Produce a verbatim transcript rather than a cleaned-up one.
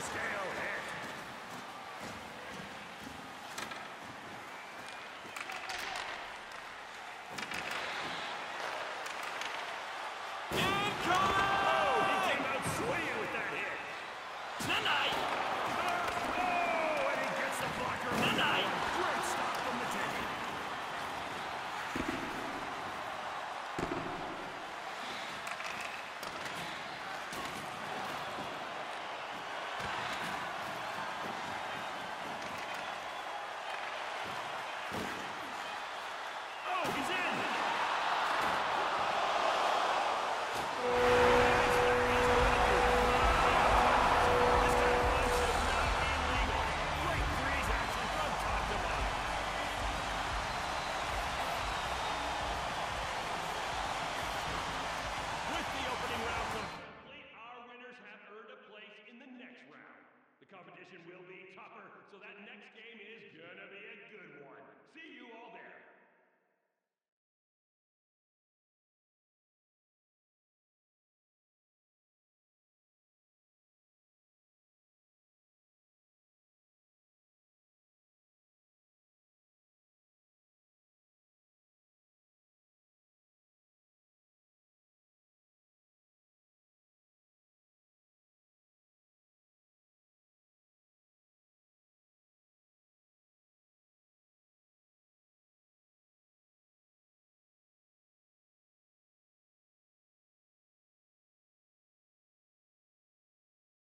Still hit. Oh, he came out swinging with that hit. Tonight. Oh, and he gets the blocker. Tonight. Great stop from the ticket. Oh, he's in. Competition will